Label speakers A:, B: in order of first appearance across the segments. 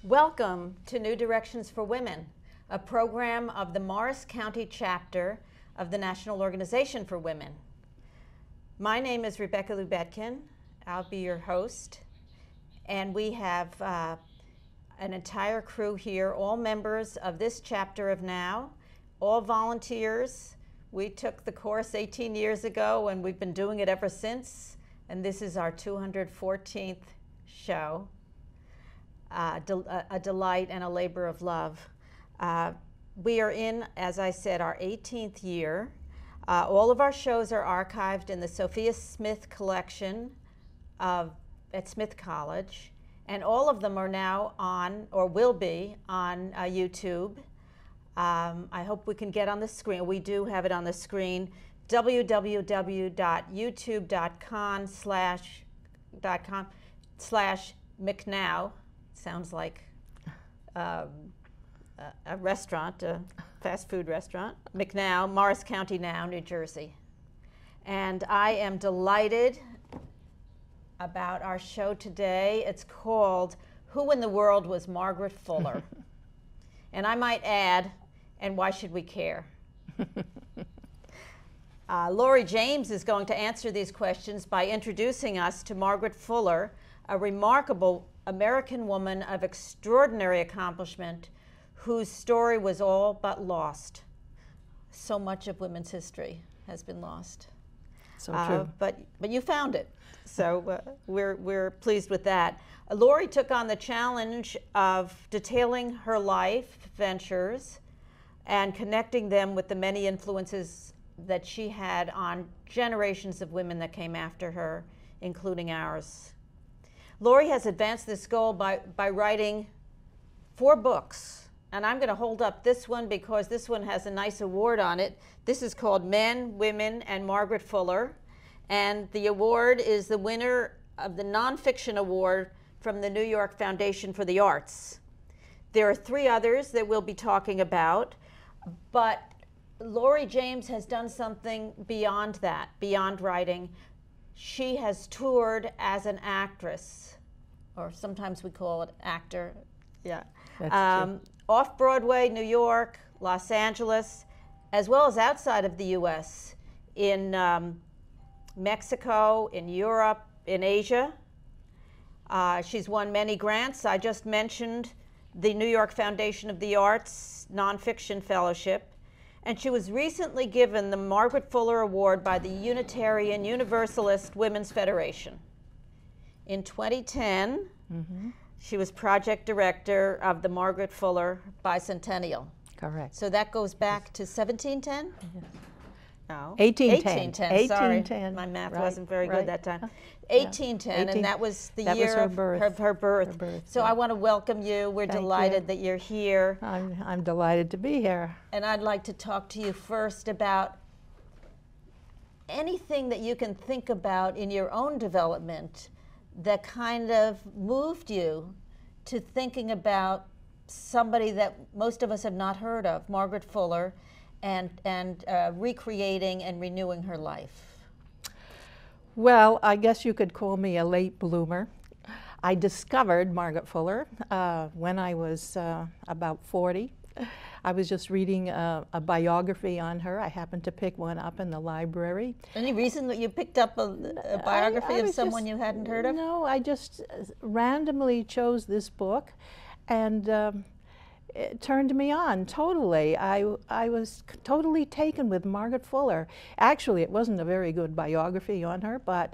A: Welcome to New Directions for Women, a program of the Morris County chapter of the National Organization for Women. My name is Rebecca Lubetkin. I'll be your host, and we have an entire crew here, all members of this chapter of NOW, all volunteers. We took the course 18 years ago, and we've been doing it ever since, and this is our 214th show. A delight and a labor of love. We are in, as I said, our 18th year. All of our shows are archived in the Sophia Smith collection at Smith College, and all of them are now on, or will be, on YouTube. I hope we can get on the screen. We do have it on the screen, www.youtube.com/McNow. Sounds like a restaurant, a fast food restaurant. McNow, Morris County Now, New Jersey. And I am delighted about our show today. It's called Who in the World Was Margaret Fuller? And I might add, and why should we care? Laurie James is going to answer these questions by introducing us to Margaret Fuller, a remarkable American woman of extraordinary accomplishment whose story was all but lost. So much of women's history has been lost.
B: So true.
A: But you found it, so we're pleased with that. Laurie took on the challenge of detailing her life ventures and connecting them with the many influences that she had on generations of women that came after her, including ours. Laurie has advanced this goal by writing 4 books, and I'm going to hold up this one because this one has a nice award on it. This is called Men, Women, and Margaret Fuller, and the award is the winner of the Nonfiction Award from the New York Foundation for the Arts. There are 3 others that we'll be talking about, but Laurie James has done something beyond that, beyond writing. She has toured as an actress, or sometimes we call it actor. Yeah. Off Broadway, New York, Los Angeles, as well as outside of the U.S., in Mexico, in Europe, in Asia. She's won many grants. I just mentioned the New York Foundation of the Arts Nonfiction Fellowship. And she was recently given the Margaret Fuller Award by the Unitarian Universalist Women's Federation. In 2010, she was project director of the Margaret Fuller Bicentennial.
B: Correct.
A: So that goes back to 1710?
B: Yes.
A: No.
B: 1810.
A: Sorry,
B: 1810.
A: my math
B: Right,
A: wasn't very
B: right.
A: good that time. 1810, and that was the year
B: her
A: of
B: birth.
A: her birth. So
B: yeah.
A: I want to welcome you. We're
B: Thank
A: delighted
B: you.
A: that you're here.
B: I'm delighted to be here.
A: And I'd like to talk to you first about anything that you can think about in your own development that kind of moved you to thinking about somebody that most of us have not heard of, Margaret Fuller, and recreating and renewing her life.
B: Well, I guess you could call me a late bloomer. I discovered Margaret Fuller when I was about 40. I was just reading a biography on her. I happened to pick one up in the library.
A: Any reason that you picked up a biography of someone you hadn't heard of?
B: No, I just randomly chose this book, and it turned me on totally. I was totally taken with Margaret Fuller. Actually, it wasn't a very good biography on her, but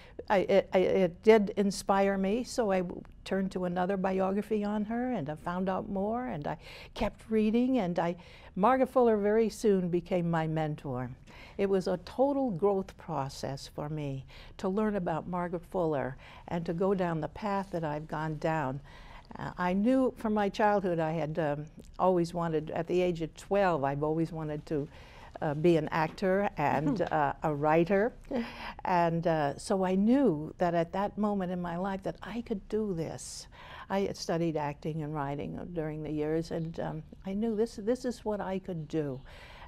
B: it did inspire me, so I turned to another biography on her, and I found out more, and I kept reading, and Margaret Fuller very soon became my mentor. It was a total growth process for me to learn about Margaret Fuller and to go down the path that I've gone down. I knew from my childhood I had always wanted, at the age of 12, I've always wanted to be an actor and a writer. And so I knew that at that moment in my life that I could do this. I had studied acting and writing during the years, and I knew this is what I could do.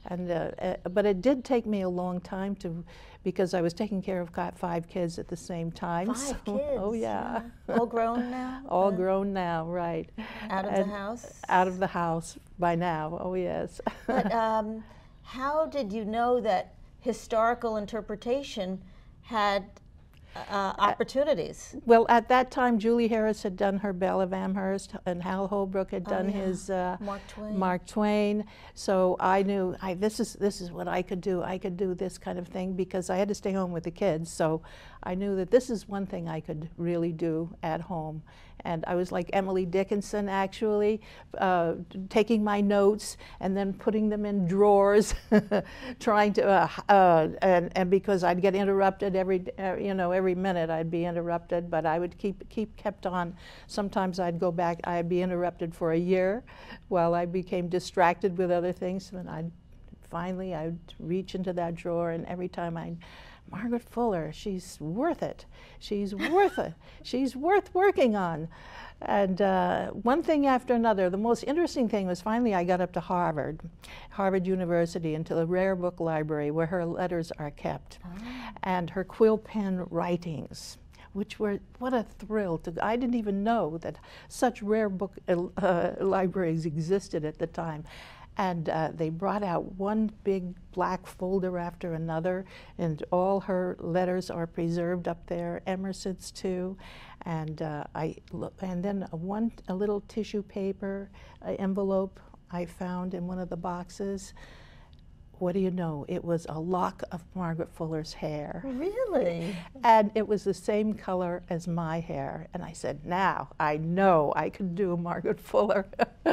B: But it did take me a long time because I was taking care of 5 kids at the same time.
A: 5 kids?
B: Oh yeah.
A: All grown now?
B: All grown now, right.
A: Out of the house?
B: Out of the house by now, oh yes.
A: But how did you know that historical interpretation had opportunities?
B: Well, at that time, Julie Harris had done her Belle of Amherst, and Hal Holbrook had done his Mark Twain. So I knew this is what I could do. I could do this kind of thing because I had to stay home with the kids. So I knew that this is one thing I could really do at home. And I was like Emily Dickinson, actually, taking my notes and then putting them in drawers, trying to, and because I'd get interrupted every minute I'd be interrupted, but I would kept on. Sometimes I'd go back, I'd be interrupted for a year while I became distracted with other things, and I'd reach into that drawer, and every time Margaret Fuller, she's worth it. She's worth it. She's worth working on. And one thing after another. The most interesting thing was finally I got up to Harvard University, into the rare book library where her letters are kept, and her quill pen writings, which were, what a thrill. I didn't even know that such rare book libraries existed at the time. And they brought out one big black folder after another, and all her letters are preserved up there, Emerson's too. And and then a little tissue paper envelope I found in one of the boxes. What do you know? It was a lock of Margaret Fuller's hair.
A: Really?
B: And it was the same color as my hair. And I said, now I know I could do Margaret Fuller.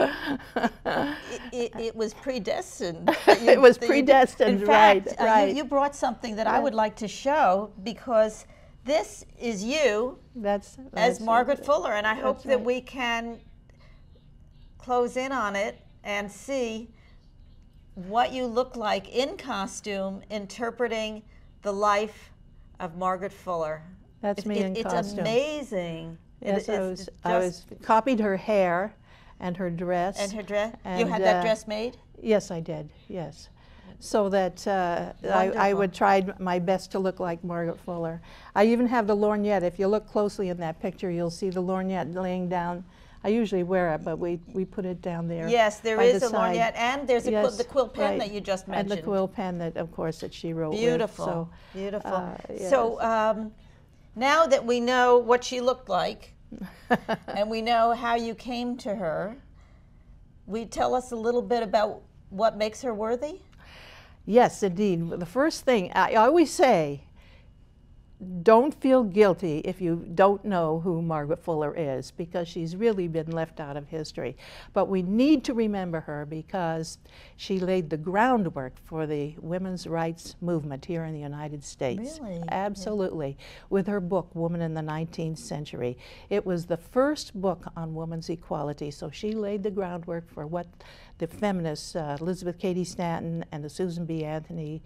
A: It was predestined.
B: It was predestined,
A: in fact,
B: right.
A: You brought something that I would like to show, because this is you as Margaret Fuller. And I hope that we can close in on it and see what you look like in costume interpreting the life of Margaret Fuller.
B: That's me in costume.
A: It's amazing.
B: Yes, I was copied her hair and her dress.
A: And her dress? You had that dress made?
B: Yes, I did, yes. So that I would try my best to look like Margaret Fuller. I even have the lorgnette. If you look closely in that picture, you'll see the lorgnette laying down. I usually wear it, but we put it down there.
A: Yes, there is a lorgnette, and there's the quill pen that you just mentioned.
B: And the quill pen that, of course, that she wrote
A: Beautiful,
B: with. So,
A: beautiful.
B: Yes.
A: So now that we know what she looked like, and we know how you came to her, will you tell us a little bit about what makes her worthy?
B: Yes, indeed. The first thing, I always say, don't feel guilty if you don't know who Margaret Fuller is, because she's really been left out of history. But we need to remember her because she laid the groundwork for the women's rights movement here in the United States.
A: Really?
B: Absolutely. With her book, Woman in the 19th Century. It was the first book on women's equality, so she laid the groundwork for what the feminists, Elizabeth Cady Stanton and the Susan B. Anthony,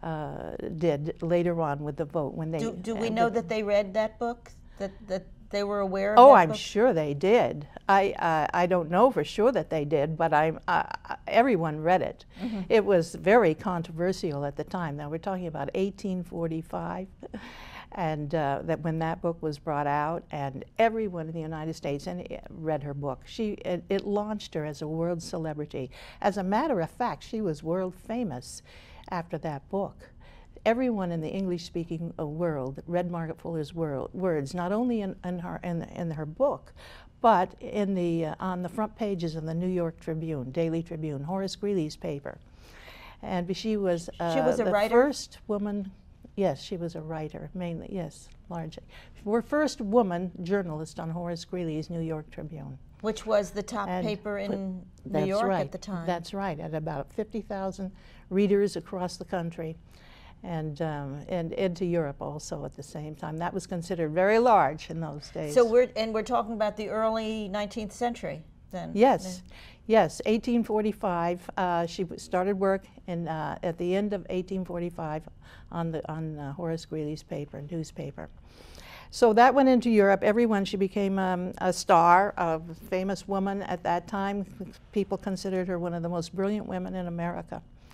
B: did later on with the vote. When they
A: do we know that they read that book? That they were aware of
B: Oh,
A: that
B: I'm
A: book?
B: sure they did. I don't know for sure that they did, but everyone read it. Mm-hmm. It was very controversial at the time. Now we're talking about 1845, and that when that book was brought out, and everyone in the United States read her book. It launched her as a world celebrity. As a matter of fact, she was world famous after that book. Everyone in the English-speaking world read Margaret Fuller's words, not only in her book, but on the front pages of the New York Tribune, Daily Tribune, Horace Greeley's paper. And she was
A: a
B: the
A: writer?
B: first woman. Yes, she was a writer, mainly. Yes, largely. We're first woman journalist on Horace Greeley's New York Tribune.
A: Which was the top paper in New York at the time.
B: That's right, at about 50,000 readers across the country, and into Europe also at the same time. That was considered very large in those days.
A: So we're talking about the early 19th century then.
B: Yes, yes, 1845. She started work at the end of 1845 on Horace Greeley's newspaper. So that went into Europe. She became a star, a famous woman at that time. People considered her one of the most brilliant women in America.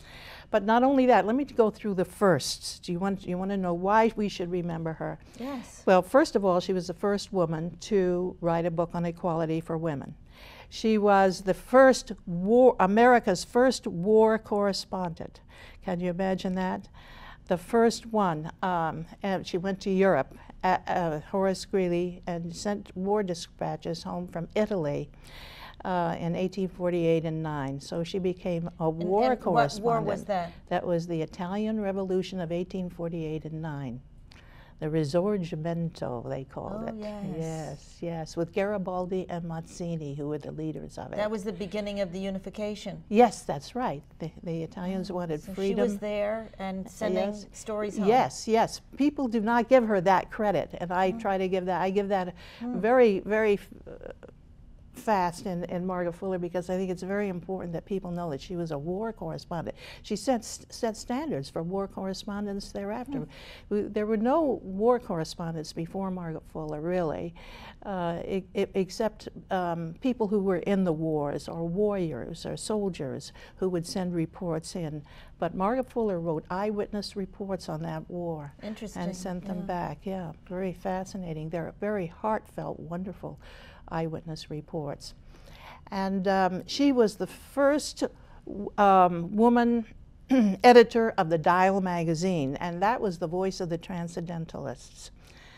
B: But not only that, let me go through the firsts. Do you want to know why we should remember her?
A: Yes.
B: Well, first of all, she was the first woman to write a book on equality for women. She was the first America's first war correspondent. Can you imagine that? The first one. And she went to Europe, Horace Greeley, and sent war dispatches home from Italy in 1848 and 9. So she became a war correspondent.
A: What war was that?
B: That was the Italian Revolution of 1848 and 9. The Risorgimento, they called it.
A: Yes.
B: Yes, yes, with Garibaldi and Mazzini, who were the leaders of it.
A: That was the beginning of the unification.
B: Yes, that's right. The Italians wanted freedom.
A: She was there and sending stories home.
B: Yes, yes. People do not give her that credit, and I try to give that. I give that very, very fast in Margaret Fuller, because I think it's very important that people know that she was a war correspondent. She set standards for war correspondence thereafter. There were no war correspondents before Margaret Fuller, really, except people who were in the wars, or warriors or soldiers who would send reports in. But Margaret Fuller wrote eyewitness reports on that war.
A: Interesting.
B: And sent them back. Yeah, very fascinating. They're very heartfelt, wonderful eyewitness reports. And she was the first woman editor of the Dial magazine, and that was the voice of the Transcendentalists.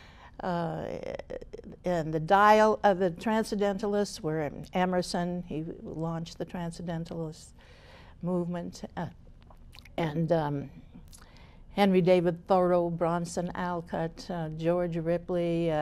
B: And the Dial of the Transcendentalists were Emerson. He launched the Transcendentalist movement, and Henry David Thoreau, Bronson Alcott, George Ripley.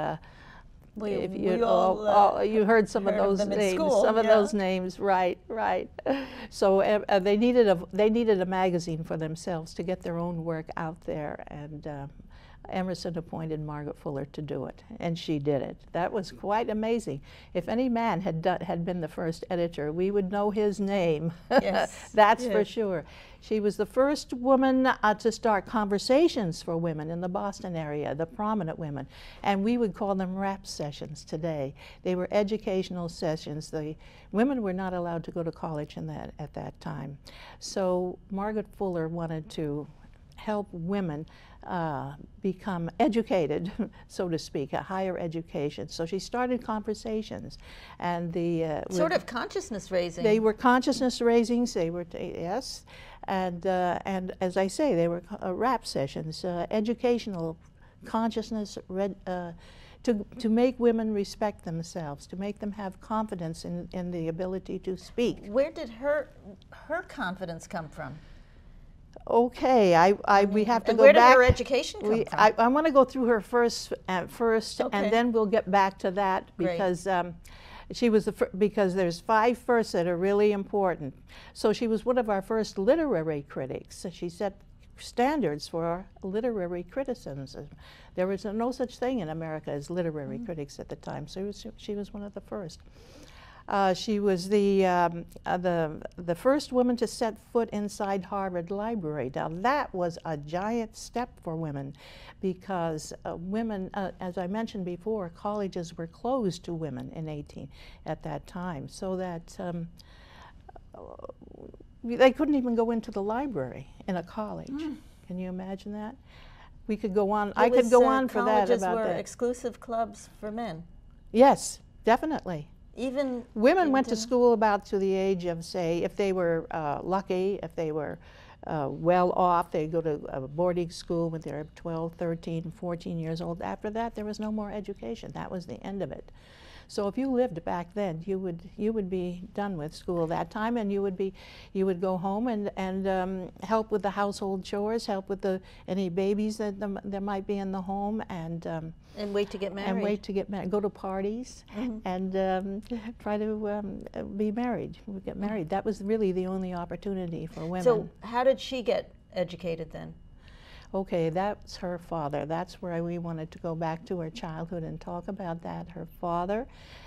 B: You heard some of those names. Those names, right, right. So they needed a magazine for themselves to get their own work out there, and Emerson appointed Margaret Fuller to do it, and she did it. That was quite amazing. If any man had been the first editor, we would know his name.
A: Yes.
B: That's for sure. She was the first woman to start conversations for women in the Boston area, the prominent women, and we would call them rap sessions today. They were educational sessions. The women were not allowed to go to college at that time. So Margaret Fuller wanted to help women become educated, so to speak, a higher education. So she started conversations, and
A: sort of consciousness raising.
B: They were consciousness raisings. They were yes, and as I say, they were rap sessions, educational consciousness. To make women respect themselves, to make them have confidence in the ability to speak.
A: Where did her confidence come from?
B: Okay, we have to go back.
A: Where did her education come from?
B: I want to go through her first,
A: Okay.
B: and then we'll get back to that, because she was because there's 5 firsts that are really important. So she was one of our first literary critics. She set standards for literary criticism. There was no such thing in America as literary critics at the time. So she was one of the first. She was the first woman to set foot inside Harvard Library. Now that was a giant step for women, because women, as I mentioned before, colleges were closed to women at that time, so that they couldn't even go into the library in a college. Can you imagine that? We could go on. I could go on for that about
A: colleges were
B: that.
A: exclusive clubs for men.
B: Yes, definitely.
A: Even
B: women went to school about to the age of, say, if they were lucky, if they were well off, they'd go to a boarding school when they were 12, 13, 14 years old. After that, there was no more education. That was the end of it. So if you lived back then, you would be done with school that time, and you would go home and help with the household chores, help with any babies that there might be in the home, and
A: wait to get married.
B: And wait to get married. Go to parties and try to be married. Get married. That was really the only opportunity for women.
A: So how did she get educated then?
B: Okay, that's her father. That's where we wanted to go back to her childhood and talk about that. Her father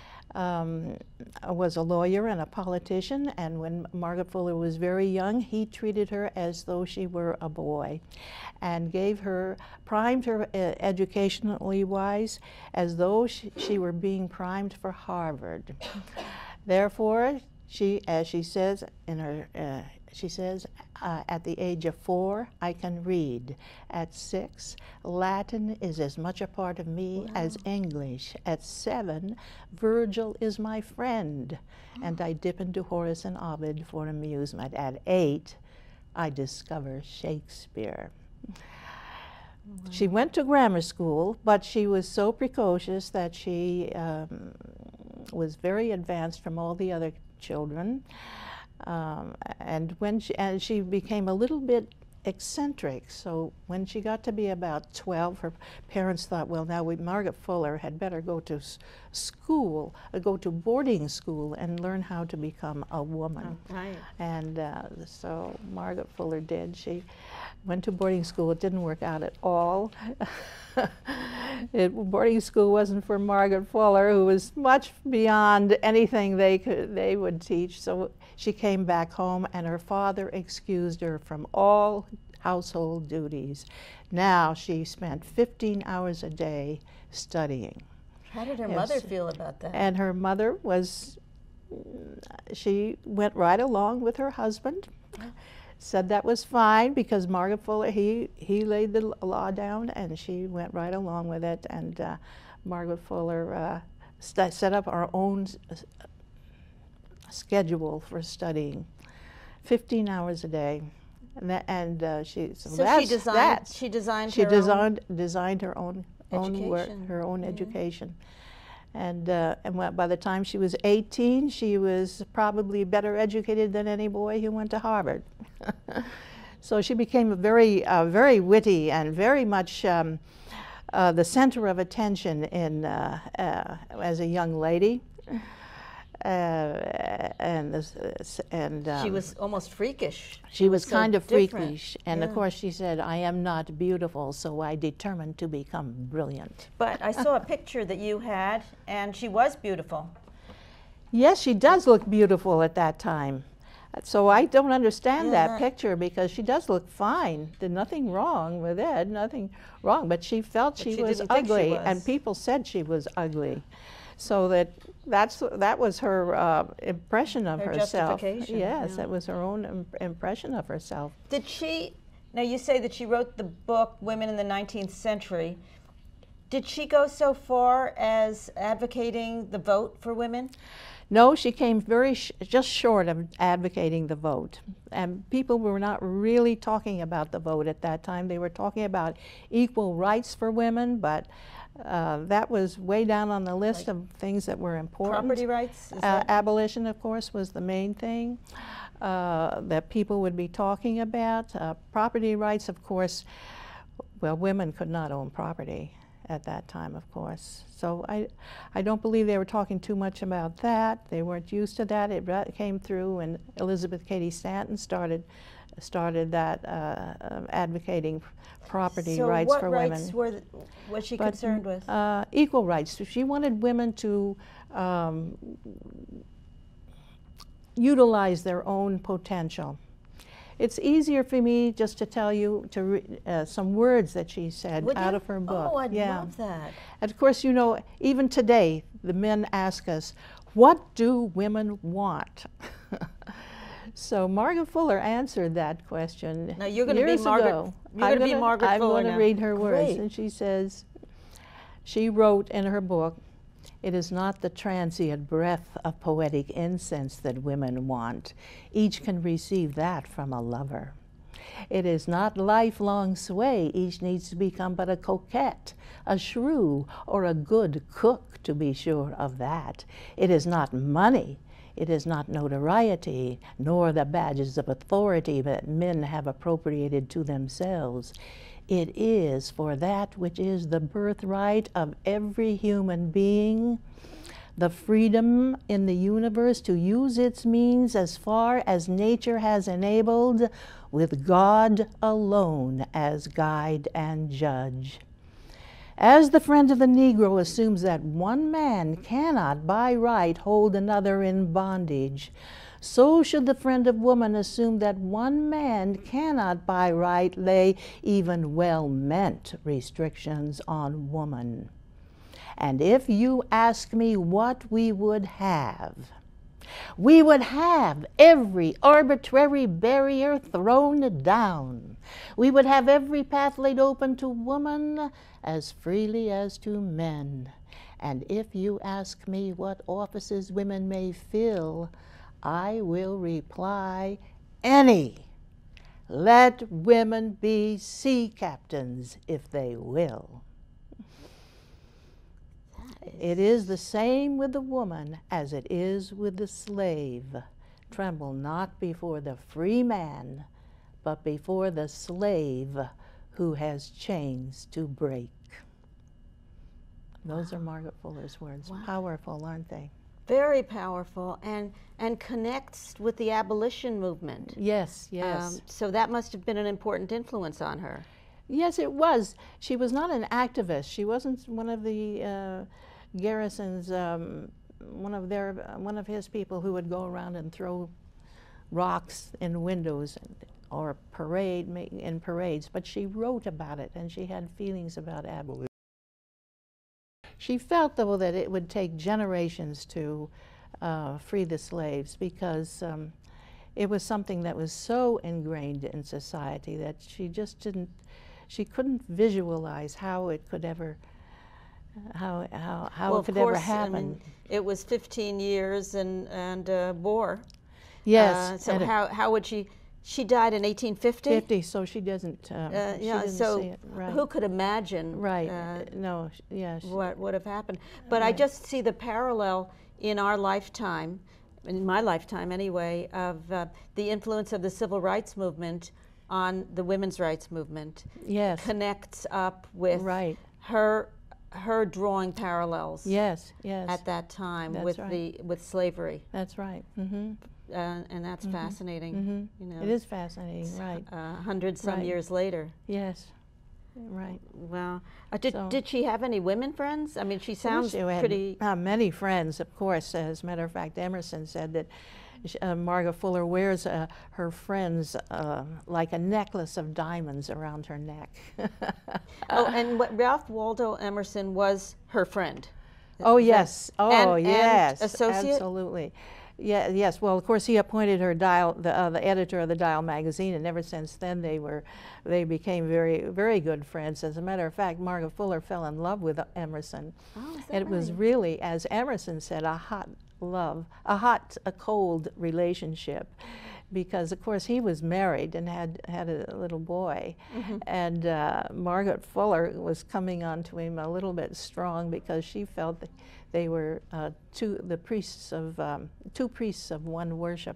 B: was a lawyer and a politician, and when Margaret Fuller was very young, he treated her as though she were a boy, and primed her educationally wise, as though she were being primed for Harvard. Therefore, she, as she says in her she says, at the age of 4, I can read. At 6, Latin is as much a part of me as English. At 7, Virgil is my friend, and I dip into Horace and Ovid for amusement. At 8, I discover Shakespeare. She went to grammar school, but she was so precocious that she was very advanced from all the other children. And she became a little bit eccentric. So when she got to be about 12, her parents thought, well, now Margaret Fuller had better go to school, go to boarding school and learn how to become a woman.
A: Oh, right.
B: And so Margaret Fuller did. She went to boarding school. It didn't work out at all. Boarding school wasn't for Margaret Fuller, who was much beyond anything they would teach. So she came back home, and her father excused her from all household duties. Now she spent 15 hours a day studying.
A: How did her mother feel about that?
B: And her mother was, she went right along with her husband. Said that was fine because Margaret Fuller, he laid the law down, and she went right along with it. And Margaret Fuller set up our own schedule for studying, 15 hours a day. And she designed her own work, her own education. And by the time she was 18, she was probably better educated than any boy who went to Harvard. So she became very witty and very much the center of attention as a young lady.
A: She was almost freakish.
B: She was kind of freakish, and of course she said, I am not beautiful, so I determined to become brilliant.
A: But I saw a picture that you had, and she was beautiful.
B: Yes, she does look beautiful at that time. So I don't understand that picture, because she does look fine. There's nothing wrong with it, nothing wrong, but she felt she was ugly, and people said she was ugly. So that was her impression of herself.
A: Justification.
B: Yes, that was her own impression of herself.
A: Did she, now you say that she wrote the book Women in the 19th Century. Did she go so far as advocating the vote for women?
B: No, she came just short of advocating the vote. And people were not really talking about the vote at that time. They were talking about equal rights for women, but that was way down on the list of things that were important.
A: Property rights?
B: Abolition, of course, was the main thing that people would be talking about. Property rights, of course, well, women could not own property at that time, of course. So I don't believe they were talking too much about that. They weren't used to that. It came through when Elizabeth Cady Stanton started that advocating property rights for women.
A: So what rights was she concerned with?
B: Equal rights. She wanted women to utilize their own potential. It's easier for me just to tell you some words that she said out of her book.
A: Oh, I'd love that.
B: And of course, you know, even today, the men ask us, what do women want? So Margaret Fuller answered that question.
A: Now you're going to be Margaret. You're going to be Margaret Fuller.
B: I'm going to read her words, and she says, she wrote in her book, "It is not the transient breath of poetic incense that women want. Each can receive that from a lover. It is not lifelong sway. Each needs to become but a coquette, a shrew, or a good cook, to be sure of that. It is not money. It is not notoriety, nor the badges of authority that men have appropriated to themselves. It is for that which is the birthright of every human being, the freedom in the universe to use its means as far as nature has enabled, with God alone as guide and judge. As the friend of the Negro assumes that one man cannot by right hold another in bondage, so should the friend of woman assume that one man cannot by right lay even well-meant restrictions on woman. And if you ask me what we would have, We would have every arbitrary barrier thrown down. We would have every path laid open to woman as freely as to men. And if you ask me what offices women may fill, I will reply, any. Let women be sea captains if they will. It is the same with the woman as it is with the slave. Tremble not before the free man, but before the slave who has chains to break. Those are Margaret Fuller's words.
A: Wow.
B: Powerful, aren't they?
A: Very powerful, and connects with the abolition movement.
B: Yes, yes.
A: So that must have been an important influence on her.
B: Yes, it was. She was not an activist. She wasn't one of the Garrison's, one of his people who would go around and throw rocks in windows or in parades. But she wrote about it, and she had feelings about abolition. She felt, though, that it would take generations to free the slaves, because it was something that was so ingrained in society that she just didn't. She couldn't visualize how it could ever, how it could ever happen. I mean,
A: it was 15 years and war.
B: Yes.
A: So how would she? She died in 1850.
B: 50. So she doesn't. She didn't see it. Right.
A: Who could imagine?
B: Right. No. Yes.
A: What would have happened? But right. I just see the parallel in our lifetime, in my lifetime anyway, of the influence of the civil rights movement on the women's rights movement.
B: Yes.
A: Connects up with
B: right.
A: her drawing parallels.
B: Yes, yes.
A: At that time.
B: That's
A: with
B: right.
A: with slavery.
B: That's right. Mm-hmm.
A: And that's
B: mm-hmm.
A: fascinating.
B: Mm-hmm. You know, it is fascinating, right?
A: 100-some
B: right.
A: years later.
B: Yes. Right.
A: Well, did she have any women friends? I mean, she sounds pretty.
B: Many friends, of course. As a matter of fact, Emerson said that Margaret Fuller wears her friends like a necklace of diamonds around her neck.
A: Oh, and Ralph Waldo Emerson was her friend.
B: Oh, yes. Oh,
A: and
B: yes.
A: Associate?
B: Absolutely. Yeah, yes. Well, of course, he appointed her the editor of the Dial magazine, and ever since then they became very, very good friends. As a matter of fact, Margaret Fuller fell in love with Emerson.
A: Oh, is that
B: and it was really, as Emerson said, a cold relationship, because of course he was married and had a little boy, mm-hmm. and Margaret Fuller was coming on to him a little bit strong, because she felt that they were two priests of one worship.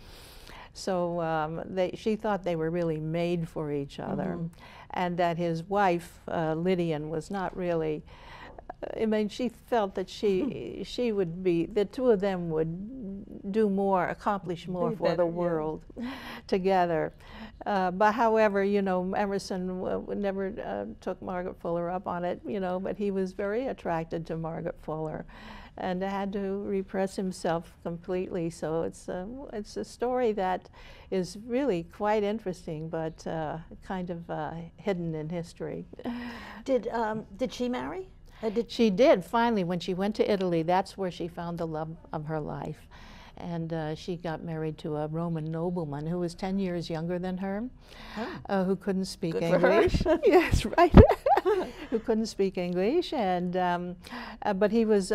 B: So she thought they were really made for each other, mm-hmm. and that his wife Lydian was not really. I mean, she felt that she would be, the two of them would do more, accomplish more for better, the world, yeah. together. But however, you know, Emerson never took Margaret Fuller up on it, you know, but he was very attracted to Margaret Fuller and had to repress himself completely. So it's a story that is really quite interesting, but kind of hidden in history.
A: Did she marry?
B: She did, finally, when she went to Italy. That's where she found the love of her life. And she got married to a Roman nobleman who was 10 years younger than her, who couldn't speak English. Yes, right. Who couldn't speak English, and but he was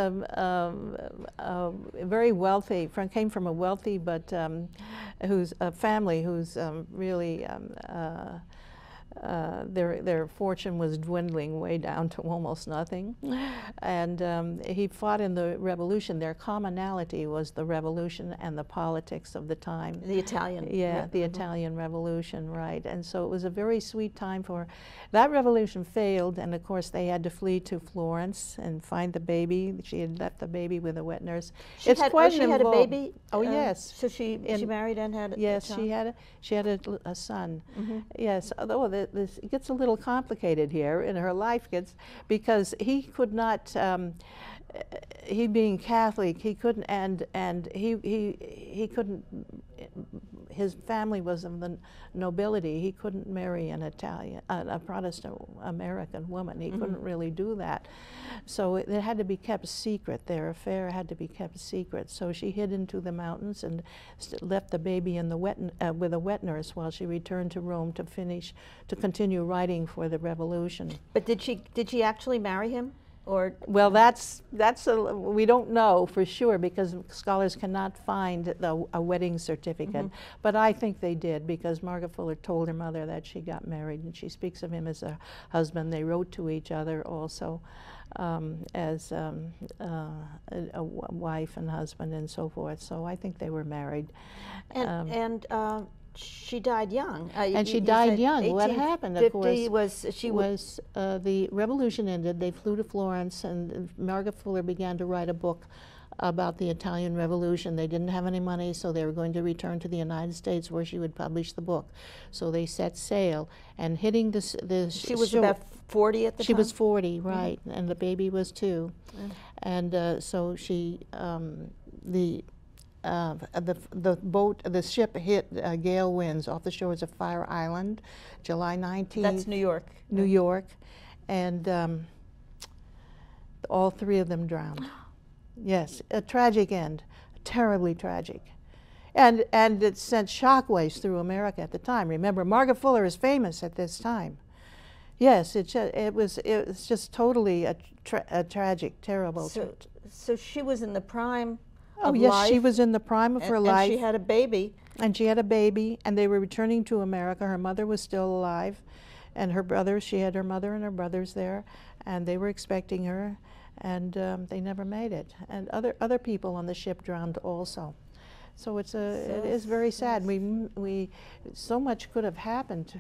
B: very wealthy. Came from a wealthy, but who's a family who's really. Their fortune was dwindling way down to almost nothing, and he fought in the revolution. Their commonality was the revolution and the politics of the time.
A: The Italian.
B: Yeah, the Italian Revolution, right. And so it was a very sweet time for her. That revolution failed, and of course they had to flee to Florence and find the baby. She had left the baby with a wet nurse.
A: She had a baby?
B: Oh, yes.
A: So she married and had
B: yes,
A: a child?
B: she had a son.
A: Mm-hmm.
B: Yes, although it gets a little complicated here, and her life gets, because he could not, he being Catholic, he couldn't, and he couldn't his family was of the nobility. He couldn't marry an Italian, a Protestant American woman. He couldn't really do that. So it had to be kept secret. Their affair had to be kept secret. So she hid into the mountains and left the baby in the with a wet nurse while she returned to Rome to continue writing for the revolution.
A: But did she actually marry him? Or
B: well, we don't know for sure because scholars cannot find a wedding certificate. But I think they did because Margaret Fuller told her mother that she got married, and she speaks of him as a husband. They wrote to each other also as a wife and husband and so forth. So I think they were married.
A: And she died young.
B: And she died young. What happened, of course, was the revolution ended. They flew to Florence, and Margaret Fuller began to write a book about the Italian Revolution. They didn't have any money, so they were going to return to the United States where she would publish the book. So they set sail, and hitting this
A: she was about 40 at the time?
B: She was 40, right, and the baby was 2. And so she, the ship hit gale winds off the shores of Fire Island, July 19th.
A: That's New York.
B: New York, and all 3 of them drowned. Yes, a tragic end, terribly tragic, and it sent shockwaves through America at the time. Remember, Margaret Fuller is famous at this time. Yes, it was just totally a tragic, terrible.
A: So she was in the prime.
B: Oh yes, she was in the prime of her life.
A: And she had a baby.
B: And she had a baby, and they were returning to America. Her mother was still alive, and her brothers, she had her mother and her brothers there, and they were expecting her, and they never made it. And other people on the ship drowned also. So it is very sad. So much could have happened.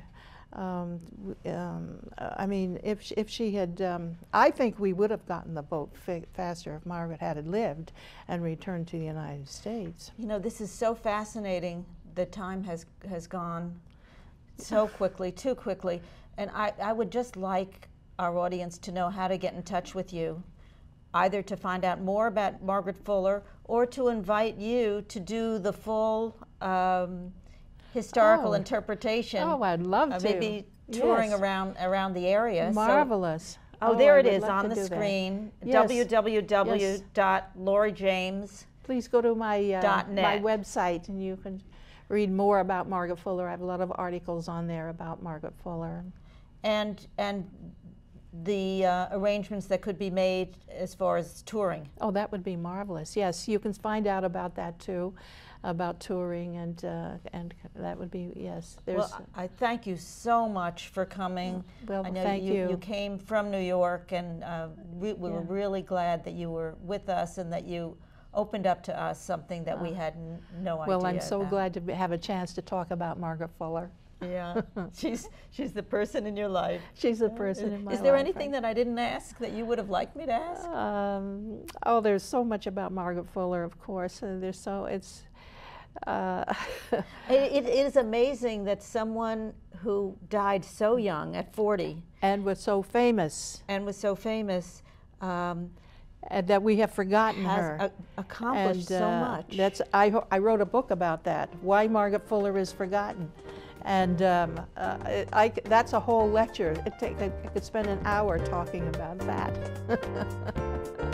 B: I mean, if she had, I think we would have gotten the boat faster if Margaret had lived and returned to the United States.
A: You know, this is so fascinating. The time has gone so quickly, too quickly. And I would just like our audience to know how to get in touch with you, either to find out more about Margaret Fuller or to invite you to do the full historical interpretation.
B: Oh, I'd love to.
A: Maybe touring around the area.
B: Marvelous.
A: So, there it is on the screen. Yes. www.lauriejames.net.
B: Please go to my website and you can read more about Margaret Fuller. I have a lot of articles on there about Margaret Fuller.
A: And the arrangements that could be made as far as touring.
B: Oh, that would be marvelous. Yes, you can find out about that too, about touring, and that would be, yes.
A: Well, I thank you so much for coming.
B: Well,
A: I know
B: thank you.
A: You came from New York, and we were really glad that you were with us and that you opened up to us something that we had no idea
B: Well, I'm so
A: about.
B: glad to have a chance to talk about Margaret Fuller.
A: Yeah, she's the person in your life.
B: She's the person in my life.
A: Is there anything that I didn't ask that you would have liked me to ask?
B: Oh, there's so much about Margaret Fuller, of course. It
A: is amazing that someone who died so young at 40
B: and was so famous
A: and
B: that we have forgotten her.
A: Accomplished so much.
B: I wrote a book about that, Why Margaret Fuller is Forgotten. And that's a whole lecture. I could spend an hour talking about that.